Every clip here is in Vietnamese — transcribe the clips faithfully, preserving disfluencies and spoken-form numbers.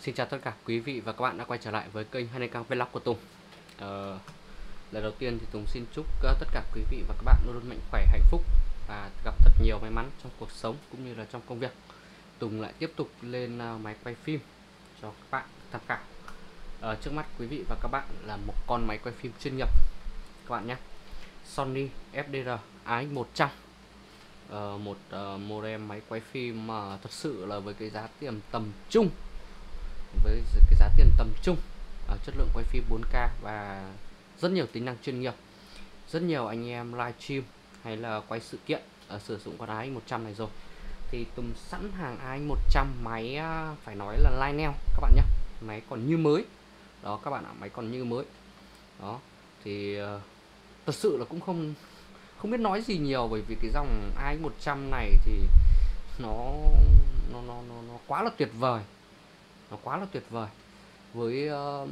Xin chào tất cả quý vị và các bạn đã quay trở lại với kênh Hanekang Vlog của Tùng. Ờ, Lần đầu tiên thì Tùng xin chúc uh, tất cả quý vị và các bạn luôn luôn mạnh khỏe, hạnh phúc và gặp thật nhiều may mắn trong cuộc sống cũng như là trong công việc. Tùng lại tiếp tục lên uh, máy quay phim cho các bạn tham khảo. Ờ, trước mắt quý vị và các bạn là một con máy quay phim chuyên nghiệp các bạn nhé. Sony ép đê rờ a ích một trăm. Ờ, một uh, model máy quay phim mà uh, thật sự là với cái giá tiền tầm trung với cái giá tiền tầm trung, ở chất lượng quay phim bốn K và rất nhiều tính năng chuyên nghiệp. Rất nhiều anh em livestream hay là quay sự kiện ở sử dụng con a ích một trăm này rồi. Thì Tùng sẵn hàng a ích một trăm, máy phải nói là line neo các bạn nhé. Máy còn như mới. Đó các bạn ạ, máy còn như mới. Đó thì uh, thật sự là cũng không không biết nói gì nhiều, bởi vì cái dòng a ích một trăm này thì nó nó nó nó, nó quá là tuyệt vời. Nó quá là tuyệt vời với uh,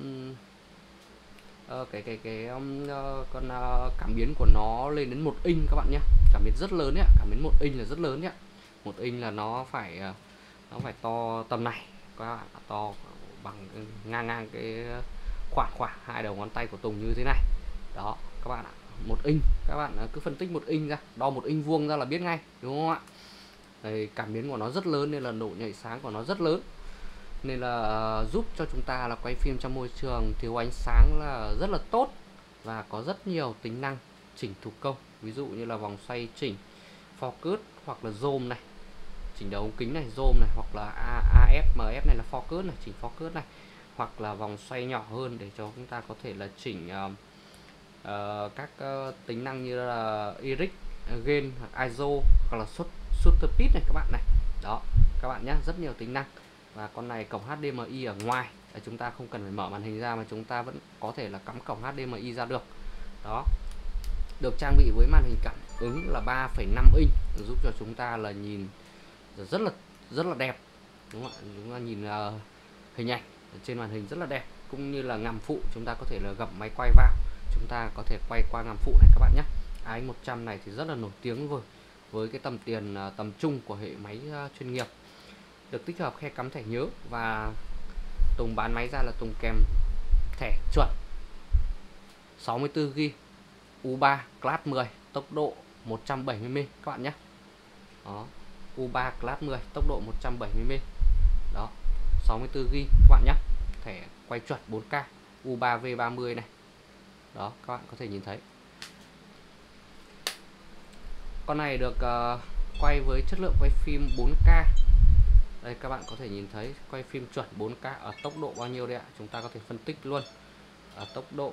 uh, cái cái cái um, uh, con uh, cảm biến của nó lên đến một inch các bạn nhé. Cảm biến rất lớn nhé, cảm biến một inch là rất lớn nhé. Một inch là nó phải uh, nó phải to tầm này các bạn, to bằng ngang ngang cái khoảng khoảng hai đầu ngón tay của Tùng như thế này. Đó các bạn ạ, một inch, các bạn cứ phân tích một inch ra, đo một inch vuông ra là biết ngay, đúng không ạ? Đây, cảm biến của nó rất lớn nên là độ nhạy sáng của nó rất lớn, nên là uh, giúp cho chúng ta là quay phim trong môi trường thiếu ánh sáng là rất là tốt, và có rất nhiều tính năng chỉnh thủ công, ví dụ như là vòng xoay chỉnh focus hoặc là zoom này, chỉnh đầu ống kính này, zoom này, hoặc là a ép em ép này là focus này, chỉnh focus này, hoặc là vòng xoay nhỏ hơn để cho chúng ta có thể là chỉnh uh, uh, các uh, tính năng như là Iris, gain, i ét ô hoặc là shutter speed này các bạn này. Đó các bạn nhé, rất nhiều tính năng. Và con này cổng hát đê em i ở ngoài, chúng ta không cần phải mở màn hình ra mà chúng ta vẫn có thể là cắm cổng hát đê em i ra được. Đó, được trang bị với màn hình cảm ứng là ba phẩy năm inch, giúp cho chúng ta là nhìn rất là rất là đẹp, đúng không ạ? Chúng ta nhìn uh, hình ảnh trên màn hình rất là đẹp, cũng như là ngàm phụ chúng ta có thể là gập máy quay vào, chúng ta có thể quay qua ngàm phụ này các bạn nhé. a ích một trăm này thì rất là nổi tiếng rồi, với cái tầm tiền uh, tầm trung của hệ máy uh, chuyên nghiệp. Được tích hợp khe cắm thẻ nhớ, và Tùng bán máy ra là Tùng kèm thẻ chuẩn sáu mươi tư gi ga bai u ba class mười, tốc độ một trăm bảy mươi mê các bạn nhé. Đó, u ba class mười, tốc độ một trăm bảy mươi mê. Đó, sáu mươi tư gi ga bai các bạn nhé. Thẻ quay chuẩn bốn K u ba V ba mươi này. Đó, các bạn có thể nhìn thấy. Con này được uh, quay với chất lượng quay phim bốn K. Đây các bạn có thể nhìn thấy quay phim chuẩn bốn K ở tốc độ bao nhiêu đây ạ? Chúng ta có thể phân tích luôn. Ở tốc độ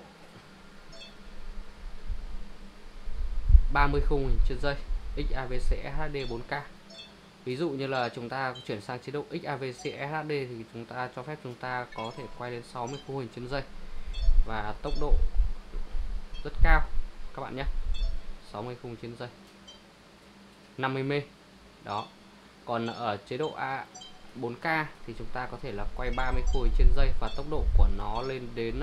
ba mươi khung hình trên giây, ích a vê xê ét hát đê bốn K. Ví dụ như là chúng ta chuyển sang chế độ ích a vê xê ét hát đê thì chúng ta cho phép chúng ta có thể quay đến sáu mươi khung hình trên giây và tốc độ rất cao các bạn nhé. sáu mươi khung trên giây, năm mươi mê. Đó. Còn ở chế độ A bốn K thì chúng ta có thể là quay ba mươi khung trên giây và tốc độ của nó lên đến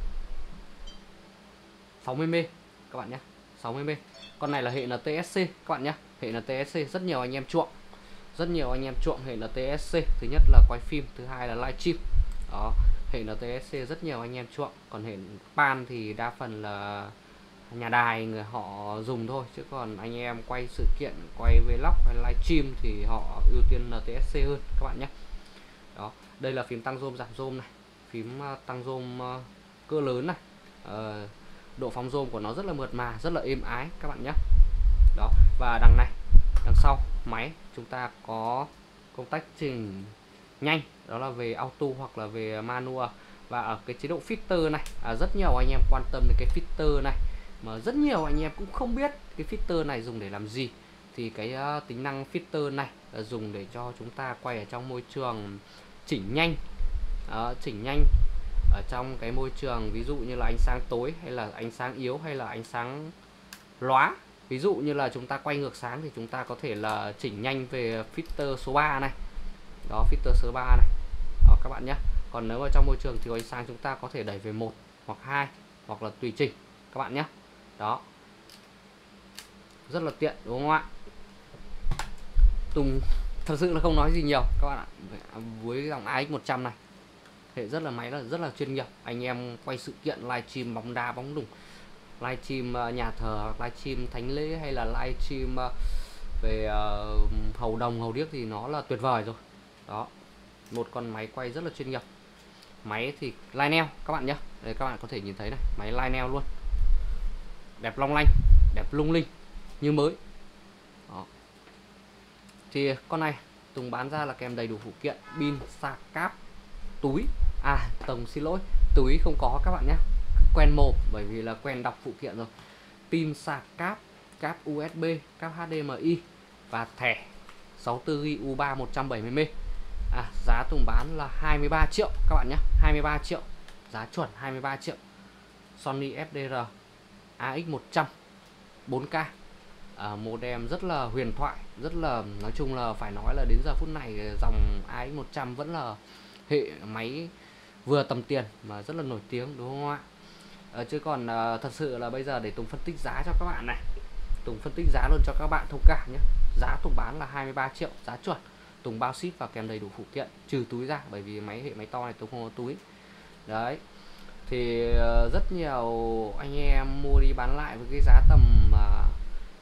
sáu mươi mê các bạn nhé, sáu mươi mê. Con này là hệ en tê ét xê các bạn nhé, hệ en tê ét xê rất nhiều anh em chuộng. Rất nhiều anh em chuộng hệ en tê ét xê, thứ nhất là quay phim, thứ hai là livestream. Đó, hệ en tê ét xê rất nhiều anh em chuộng, còn hệ pan thì đa phần là nhà đài người họ dùng thôi, chứ còn anh em quay sự kiện, quay vlog hay livestream thì họ ưu tiên en tê ét xê hơn các bạn nhé. Đó, đây là phím tăng zoom giảm zoom này, phím tăng zoom uh, cỡ lớn này, uh, độ phóng zoom của nó rất là mượt mà, rất là êm ái các bạn nhé. Đó, và đằng này, đằng sau máy chúng ta có công tắc chỉnh nhanh, đó là về auto hoặc là về manual. Và ở cái chế độ filter này, à, rất nhiều anh em quan tâm đến cái filter này, mà rất nhiều anh em cũng không biết cái filter này dùng để làm gì. Thì cái uh, tính năng filter này là dùng để cho chúng ta quay ở trong môi trường chỉnh nhanh, uh, chỉnh nhanh ở trong cái môi trường ví dụ như là ánh sáng tối hay là ánh sáng yếu hay là ánh sáng lóa. Ví dụ như là chúng ta quay ngược sáng thì chúng ta có thể là chỉnh nhanh về filter số ba này. Đó, filter số ba này. Đó các bạn nhé. Còn nếu mà trong môi trường thiếu ánh sáng chúng ta có thể đẩy về một hoặc hai hoặc là tùy chỉnh các bạn nhé. Đó, rất là tiện đúng không ạ? Tùng thật sự là không nói gì nhiều các bạn ạ, với dòng a ích một trăm này. hệ rất là máy là rất là chuyên nghiệp. Anh em quay sự kiện livestream bóng đá bóng đủng, livestream nhà thờ, livestream thánh lễ hay là livestream về uh, hầu đồng hầu điếc thì nó là tuyệt vời rồi. Đó, một con máy quay rất là chuyên nghiệp. Máy thì Lionel các bạn nhé, đây các bạn có thể nhìn thấy này, máy Lionel luôn, đẹp long lanh, đẹp lung linh như mới. Đó. Thì con này Tùng bán ra là kèm đầy đủ phụ kiện pin, sạc, cáp, túi. À Tùng xin lỗi, túi không có các bạn nhé, quen mồm bởi vì là quen đọc phụ kiện rồi. Pin, sạc, cáp, cáp u ét bê, cáp hát đê em i và thẻ sáu mươi tư gi ga bai u ba một trăm bảy mươi mê. À, giá Tùng bán là hai mươi ba triệu các bạn nhé, hai mươi ba triệu, giá chuẩn hai mươi ba triệu. Sony ép đê rờ a ích một trăm bốn K, à, modem rất là huyền thoại, rất là, nói chung là phải nói là đến giờ phút này dòng a ích một trăm vẫn là hệ máy vừa tầm tiền mà rất là nổi tiếng, đúng không ạ? À, chứ còn à, thật sự là bây giờ để Tùng phân tích giá cho các bạn này, Tùng phân tích giá luôn cho các bạn thông cảm nhé. Giá Tùng bán là hai mươi ba triệu, giá chuẩn. Tùng bao ship và kèm đầy đủ phụ kiện trừ túi ra, bởi vì máy hệ máy to này Tùng không có túi. Đấy. Thì uh, rất nhiều anh em mua đi bán lại với cái giá tầm uh,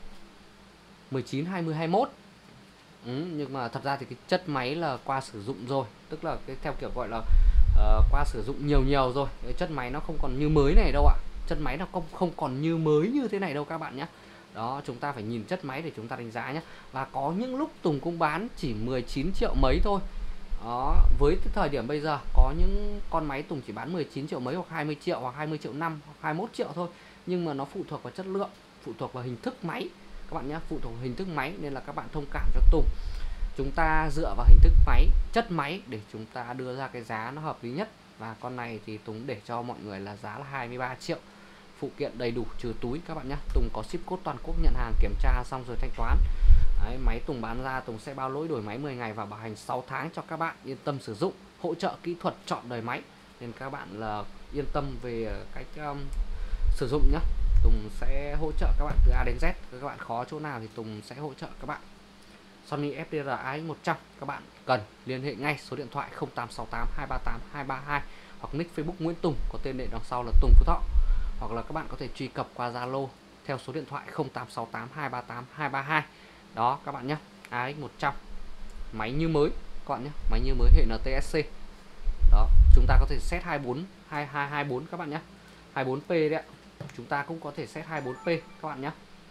mười chín, hai mươi, hai mươi mốt. Ừ, nhưng mà thật ra thì cái chất máy là qua sử dụng rồi, tức là cái theo kiểu gọi là uh, qua sử dụng nhiều nhiều rồi. Cái chất máy nó không còn như mới này đâu ạ. Chất máy nó không không còn như mới như thế này đâu các bạn nhé. Đó, chúng ta phải nhìn chất máy để chúng ta đánh giá nhé. Và có những lúc Tùng cũng bán chỉ mười chín triệu mấy thôi. Đó, với cái thời điểm bây giờ có những con máy Tùng chỉ bán mười chín triệu mấy, hoặc hai mươi triệu, hoặc hai mươi triệu năm, hoặc hai mươi mốt triệu thôi. Nhưng mà nó phụ thuộc vào chất lượng, phụ thuộc vào hình thức máy các bạn nhé, phụ thuộc vào hình thức máy, nên là các bạn thông cảm cho Tùng. Chúng ta dựa vào hình thức máy, chất máy để chúng ta đưa ra cái giá nó hợp lý nhất. Và con này thì Tùng để cho mọi người là giá là hai mươi ba triệu, phụ kiện đầy đủ trừ túi các bạn nhé. Tùng có ship code toàn quốc, nhận hàng kiểm tra xong rồi thanh toán. Đấy, máy Tùng bán ra Tùng sẽ bao lỗi đổi máy mười ngày và bảo hành sáu tháng cho các bạn, yên tâm sử dụng, hỗ trợ kỹ thuật chọn đời máy, nên các bạn là yên tâm về cách um, sử dụng nhé. Tùng sẽ hỗ trợ các bạn từ A đến Z, các bạn khó chỗ nào thì Tùng sẽ hỗ trợ các bạn. Sony ép đê rờ a ích một trăm, các bạn cần liên hệ ngay số điện thoại không tám sáu tám hai ba tám hai ba hai hoặc nick Facebook Nguyễn Tùng có tên đệ đằng sau là Tùng Phú Thọ, hoặc là các bạn có thể truy cập qua Zalo theo số điện thoại không tám sáu tám hai ba tám hai ba hai. Đó các bạn nhé, a ích một trăm máy như mới các bạn nhé, máy như mới hệ en tê ét xê. Đó, chúng ta có thể set hai mươi bốn hai hai hai bốn các bạn nhé, hai mươi bốn p đấy ạ. Chúng ta cũng có thể set hai mươi bốn p các bạn nhé.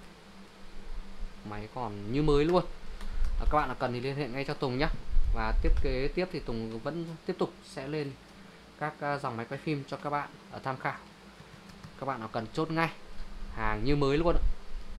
Máy còn như mới luôn. Các bạn là cần thì liên hệ ngay cho Tùng nhé. Và tiếp kế tiếp thì Tùng vẫn tiếp tục sẽ lên các dòng máy quay phim cho các bạn ở tham khảo. Các bạn nào cần chốt ngay, hàng như mới luôn.